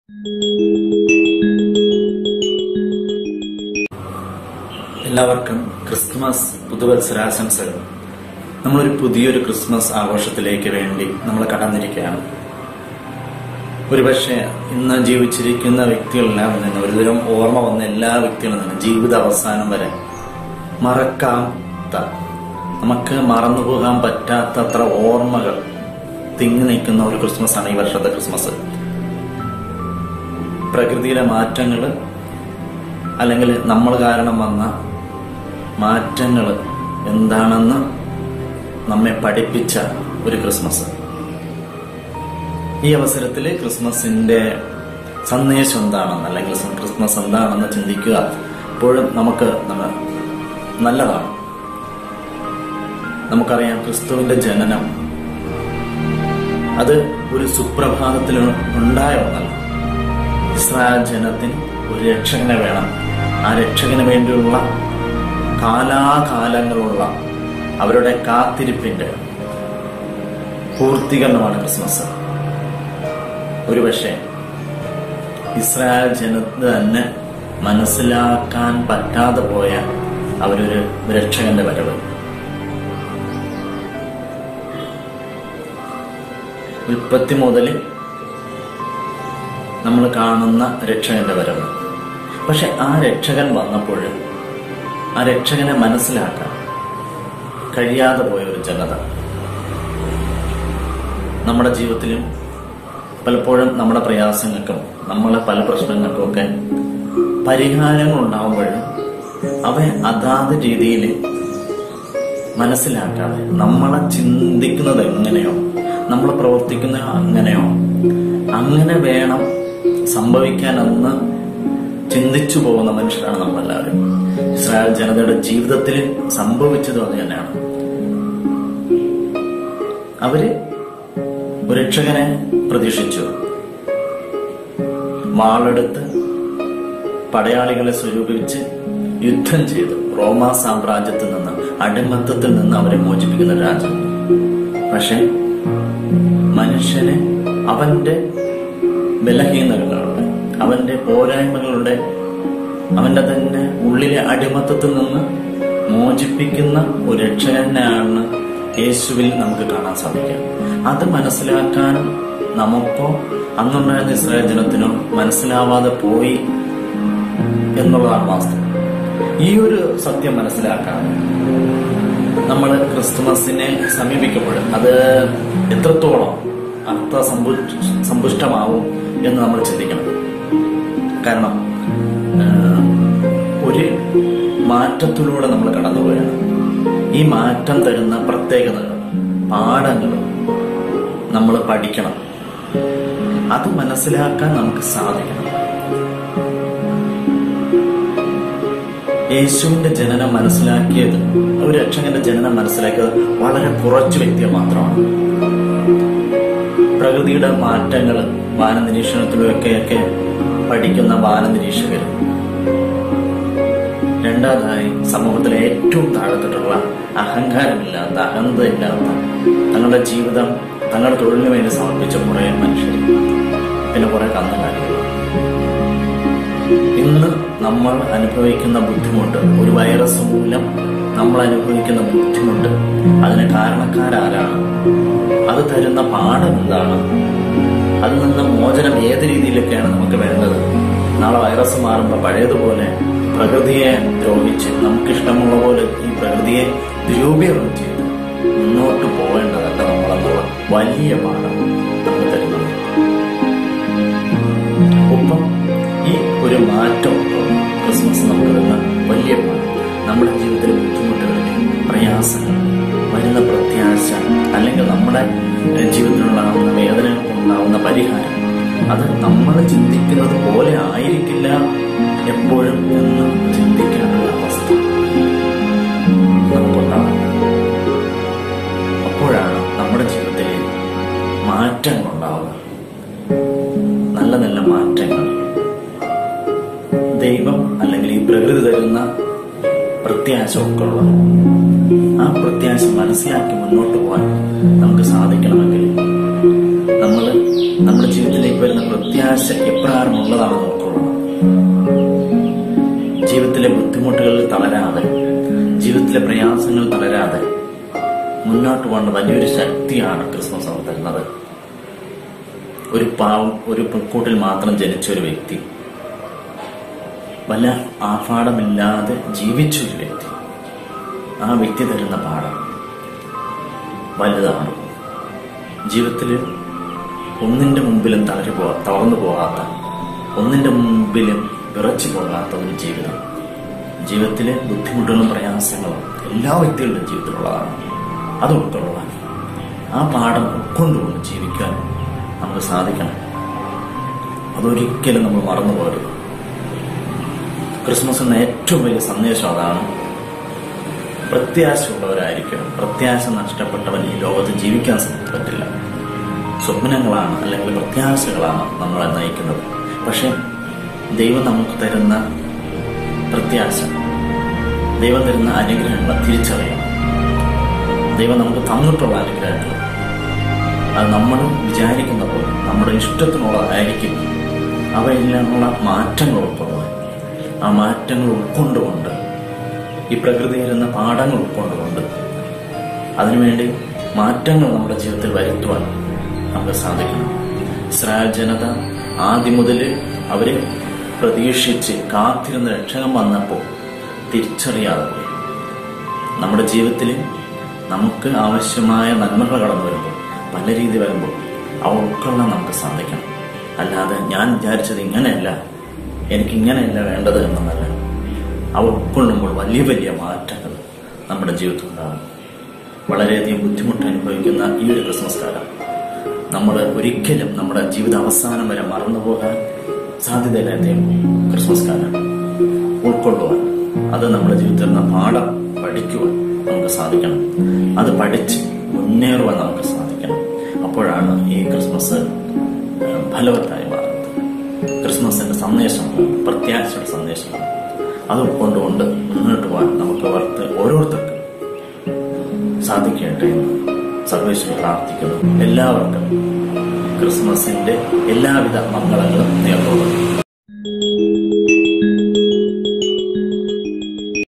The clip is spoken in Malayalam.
എല്ലാവർക്കും ക്രിസ്മസ് പുതുവത്സരാശംസകൾ. നമ്മളൊരു പുതിയൊരു ക്രിസ്മസ് ആഘോഷത്തിലേക്ക് വേണ്ടി നമ്മൾ കടന്നിരിക്കുകയാണ്. ഒരുപക്ഷെ ഇന്ന് ജീവിച്ചിരിക്കുന്ന വ്യക്തികളെല്ലാം നിന്ന് ഒരുതരം ഓർമ്മ വന്ന എല്ലാ വ്യക്തികളിൽ നിന്നും ജീവിത അവസാനം വരെ മറക്കാത്ത, നമുക്ക് മറന്നുപോകാൻ പറ്റാത്തത്ര ഓർമ്മകൾ തിങ്ങി നിൽക്കുന്ന ഒരു ക്രിസ്മസ് ആണ് ഈ വർഷത്തെ ക്രിസ്മസ്. പ്രകൃതിയിലെ മാറ്റങ്ങൾ അല്ലെങ്കിൽ നമ്മൾ കാരണം വന്ന മാറ്റങ്ങൾ എന്താണെന്ന് നമ്മെ പഠിപ്പിച്ച ഒരു ക്രിസ്മസ്. ഈ അവസരത്തിൽ ക്രിസ്മസിന്റെ സന്ദേശം എന്താണെന്ന് അല്ലെങ്കിൽ ക്രിസ്മസ് എന്താണെന്ന് ചിന്തിക്കുക എപ്പോഴും നമുക്ക് നല്ലതാണ്. നമുക്കറിയാം, ക്രിസ്തുവിന്റെ ജനനം അത് ഒരു സുപ്രഭാതത്തിൽ ഉണ്ടായ ഒന്നല്ല. ഇസ്രായേൽ ജനത്തിന് ഒരു രക്ഷകനെ വേണം. ആ രക്ഷകന് വേണ്ടിയുള്ള കാലാകാലങ്ങളുള്ള അവരുടെ കാത്തിരിപ്പിന്റെ പൂർത്തീകരണമാണ് ക്രിസ്മസ്. ഒരുപക്ഷെ ഇസ്രായേൽ ജനത്തിന് തന്നെ മനസ്സിലാക്കാൻ പറ്റാതെ പോയ അവരൊരു രക്ഷകന്റെ വരവ്. ഉൽപ്പത്തി മുതൽ നമ്മൾ കാണുന്ന രക്ഷകന്റെ വരവ്. പക്ഷെ ആ രക്ഷകൻ വന്നപ്പോൾ ആ രക്ഷകനെ മനസ്സിലാക്കാൻ കഴിയാതെ പോയ ഒരു ജനത. നമ്മുടെ ജീവിതത്തിലും പലപ്പോഴും നമ്മുടെ പ്രയാസങ്ങൾക്കും നമ്മളെ പല പ്രശ്നങ്ങൾക്കും ഒക്കെ പരിഹാരങ്ങൾ ഉണ്ടാകുമ്പോഴും അവയെ അതാത് രീതിയിൽ മനസ്സിലാക്കാതെ നമ്മളെ ചിന്തിക്കുന്നത് എങ്ങനെയോ, നമ്മൾ പ്രവർത്തിക്കുന്നത് അങ്ങനെ വേണം സംഭവിക്കാനെന്ന് ചിന്തിച്ചു പോകുന്ന മനുഷ്യരാണ് നമ്മളെല്ലാവരും. ഇസ്രായേൽ ജനതയുടെ ജീവിതത്തിൽ സംഭവിച്ചതും അത് തന്നെയാണ്. അവര് ഒരു രക്ഷകനെ പ്രതീക്ഷിച്ചു. വാളെടുത്ത് പടയാളികളെ സ്വരൂപിച്ച് യുദ്ധം ചെയ്തു റോമാ സാമ്രാജ്യത്തിൽ നിന്ന്, അടിമത്തത്തിൽ നിന്ന് അവരെ മോചിപ്പിക്കുന്ന രാജ്യം. പക്ഷെ മനുഷ്യനെ അവന്റെ ബലഹീനതകളുടെ, അവന്റെ പോരായ്മകളുടെ, അവന്റെ തന്നെ ഉള്ളിലെ അടിമത്തത്തിൽ നിന്ന് മോചിപ്പിക്കുന്ന ഒരു രക്ഷകനാണ് യേശുവിൽ നമുക്ക് കാണാൻ സാധിക്കുക. അത് മനസ്സിലാക്കാൻ നമുക്കോ അന്നുണ്ടായിരുന്ന ഇസ്രായേൽ ജനത്തിനോ മനസ്സിലാവാതെ പോയി എന്നുള്ളതാണ് വാസ്തവം. ഈ ഒരു സത്യം മനസ്സിലാക്കാൻ നമ്മൾ ക്രിസ്തുമസിനെ സമീപിക്കുമ്പോൾ അത് എത്രത്തോളം സമ്പുഷ്ടമാവും എന്ന് നമ്മൾ ചിന്തിക്കണം. കാരണം ഒരു മാറ്റത്തിലൂടെ നമ്മൾ കടന്നുപോയാണ്. ഈ മാറ്റം തരുന്ന പ്രത്യേകതകൾ, പാഠങ്ങൾ നമ്മൾ പഠിക്കണം. അത് മനസ്സിലാക്കാൻ നമുക്ക് സാധിക്കണം. യേശുവിന്റെ ജനനം മനസ്സിലാക്കിയത്, ഒരു രക്ഷകന്റെ ജനനം മനസ്സിലാക്കിയത് വളരെ കുറച്ചു വ്യക്തികൾ മാത്രമാണ്. പ്രകൃതിയുടെ മാറ്റങ്ങൾ വാനനിരീക്ഷണത്തിലൊക്കെ പഠിക്കുന്ന വാനനിരീക്ഷകർ, രണ്ടാമതായി സമൂഹത്തിലെ ഏറ്റവും താഴെത്തിട്ടുള്ള അഹങ്കാരമില്ലാത്ത, അഹന്തയില്ലാത്ത, തങ്ങളുടെ ജീവിതം തങ്ങളുടെ തൊഴിലിന് വേണ്ടി സമർപ്പിച്ച കുറെ മനുഷ്യർ, പിന്നെ കുറെ കന്നുകാലികൾ. ഇന്ന് നമ്മൾ അനുഭവിക്കുന്ന ബുദ്ധിമുട്ട്, ഒരു വൈറസ് മൂലം നമ്മൾ അനുഭവിക്കുന്ന ബുദ്ധിമുട്ട്, അതിന് കാരണക്കാരാരാണ്? അത് തരുന്ന പാഠം എന്താണ്? അതിൽ നിന്ന് മോചനം ഏത് രീതിയിലൊക്കെയാണ് നമുക്ക് വേണ്ടത്? നാളെ വൈറസ് മാറുമ്പോൾ പഴയതുപോലെ പ്രകൃതിയെ ദ്രോഹിച്ച് നമുക്കിഷ്ടമുള്ള പോലെ ഈ പ്രകൃതിയെ ദുരുപയോഗം ചെയ്ത് മുന്നോട്ട് പോകേണ്ടതല്ല നമ്മളെന്നുള്ള വലിയ പാഠം നമുക്ക് തരുന്നത്. ഒപ്പം ഈ ഒരു മാറ്റം ക്രിസ്മസ് നമുക്ക് തരുന്ന വലിയ പാഠം, നമ്മുടെ ജീവിതത്തിലെ ബുദ്ധിമുട്ടുകളിലെ പ്രയാസങ്ങൾ, വരുന്ന പ്രത്യാശ, അല്ലെങ്കിൽ നമ്മുടെ ജീവിതത്തിലുണ്ടാകുന്ന വേദനകൾക്കുണ്ടാകുന്ന പരിഹാരം, അത് നമ്മൾ ചിന്തിക്കുന്നത് പോലെ ആയിരിക്കില്ല എപ്പോഴും എന്ന് ചിന്തിക്കാനുള്ള അവസ്ഥ നമുക്കുണ്ടാകും. അപ്പോഴാണ് നമ്മുടെ ജീവിതത്തിൽ മാറ്റങ്ങൾ ഉണ്ടാവുക. നല്ല നല്ല മാറ്റങ്ങൾ ദൈവം അല്ലെങ്കിൽ ഈ പ്രകൃതി തരുന്ന പ്രത്യാശ ഉൾക്കൊള്ളുക. ആ പ്രത്യാശ മനസ്സിലാക്കി മുന്നോട്ട് പോകാൻ നമുക്ക് സാധിക്കണമെങ്കിൽ നമ്മൾ നമ്മുടെ ജീവിതത്തിലേക്ക് വരുന്ന പ്രത്യാശ എപ്രകാരമുള്ളതാണെന്ന് ഉൾക്കൊള്ളണം. ജീവിതത്തിലെ ബുദ്ധിമുട്ടുകളിൽ തളരാതെ, ജീവിതത്തിലെ പ്രയാസങ്ങൾ തളരാതെ മുന്നോട്ട് പോകേണ്ട വലിയൊരു ശക്തിയാണ് ക്രിസ്മസ് നമുക്ക് തരുന്നത്. ഒരു പാവം, ഒരു പുൽക്കൂട്ടിൽ മാത്രം ജനിച്ച ഒരു വ്യക്തി, വല്ല ആർഭാടമില്ലാതെ ജീവിച്ച ഒരു വ്യക്തി, ആ വ്യക്തി തരുന്ന പാഠം വലുതാണ്. ജീവിതത്തിൽ ഒന്നിന്റെ മുമ്പിലും തളർന്നു പോകാത്ത, ഒന്നിന്റെ മുമ്പിലും വിറച്ചു പോകാത്ത ഒരു ജീവിതം. ജീവിതത്തിലെ ബുദ്ധിമുട്ടുകളും പ്രയാസങ്ങളും എല്ലാ വ്യക്തികളുടെയും ജീവിതത്തിലുള്ളതാണ്. അത് ഉൾക്കൊള്ളുവാൻ, ആ പാഠം ഉൾക്കൊണ്ടുകൊണ്ട് ജീവിക്കാൻ നമുക്ക് സാധിക്കണം. അതൊരിക്കലും നമ്മൾ മറന്നു പോകരുത്. ക്രിസ്മസ് എന്ന ഏറ്റവും വലിയ സന്ദേശം അതാണ്. പ്രത്യാശയുള്ളവരായിരിക്കണം. പ്രത്യാശ നഷ്ടപ്പെട്ടവൻ ഈ ലോകത്ത് ജീവിക്കാൻ പറ്റില്ല. സ്വപ്നങ്ങളാണ് അല്ലെങ്കിൽ പ്രത്യാശകളാണ് നമ്മളെ നയിക്കുന്നത്. പക്ഷെ ദൈവം നമുക്ക് തരുന്ന പ്രത്യാശ, ദൈവം തരുന്ന അനുഗ്രഹങ്ങൾ തിരിച്ചറിയണം. ദൈവം നമുക്ക് തന്നിട്ടുള്ള അനുഗ്രഹങ്ങൾ അത് നമ്മൾ വിചാരിക്കുന്ന പോലെ നമ്മുടെ ഇഷ്ടത്തിനുള്ളതായിരിക്കും. അവയിലുള്ള മാറ്റങ്ങൾ ഉൾക്കൊള്ളുവാൻ, ആ മാറ്റങ്ങൾ ഉൾക്കൊണ്ടുകൊണ്ട്, ഈ പ്രകൃതി തരുന്ന പാഠങ്ങൾ ഉൾക്കൊണ്ടുകൊണ്ട് അതിനുവേണ്ടി മാറ്റങ്ങൾ നമ്മുടെ ജീവിതത്തിൽ വരുത്തുവാൻ നമുക്ക് സാധിക്കണം. ഇസ്രായേൽ ജനത ആദ്യം മുതൽ അവര് പ്രതീക്ഷിച്ച് കാത്തിരുന്ന രക്ഷകൻ വന്നപ്പോൾ തിരിച്ചറിയാതെ പോയി. നമ്മുടെ ജീവിതത്തിൽ നമുക്ക് ആവശ്യമായ നന്മകൾ കടന്നു വരുമ്പോൾ, പല രീതി വരുമ്പോൾ അവ ഉൾക്കൊള്ളാൻ നമുക്ക് സാധിക്കണം. അല്ലാതെ ഞാൻ വിചാരിച്ചത് ഇങ്ങനെയല്ല, എനിക്കിങ്ങനെയല്ല വേണ്ടത് എന്നല്ല. അവ ഉൾക്കൊള്ളുമ്പോൾ വലിയ വലിയ മാറ്റങ്ങൾ നമ്മുടെ ജീവിതത്തിൽ ഉണ്ടാകും. വളരെയധികം ബുദ്ധിമുട്ട് അനുഭവിക്കുന്ന ഈ ഒരു ക്രിസ്മസ് കാലം നമ്മൾ ഒരിക്കലും നമ്മുടെ ജീവിത അവസാനം വരെ മറന്നുപോകാൻ സാധ്യതയില്ലാത്ത ക്രിസ്മസ് കാലം ഉൾക്കൊള്ളുവാൻ, അത് നമ്മുടെ ജീവിതത്തിൽ നിന്ന് പാഠം പഠിക്കുവാൻ നമുക്ക് സാധിക്കണം. അത് പഠിച്ച് മുന്നേറുവാൻ നമുക്ക് സാധിക്കണം. അപ്പോഴാണ് ഈ ക്രിസ്മസ് ഫലവത്തായി മാറുന്നത്. ക്രിസ്മസിന്റെ സന്ദേശമാണ്, പ്രത്യാശയുടെ സന്ദേശമാണ്. അത് ഉൾക്കൊണ്ടുകൊണ്ട് മുന്നോട്ട് പോകാൻ നമുക്ക് ഓരോരുത്തർക്കും സാധിക്കട്ടെ എന്ന് സർവേശ്വരൻ പ്രാർത്ഥിക്കുന്നു. എല്ലാവർക്കും ക്രിസ്മസിന്റെ എല്ലാവിധ മംഗളങ്ങളും നേർന്നുകൊള്ളുന്നു.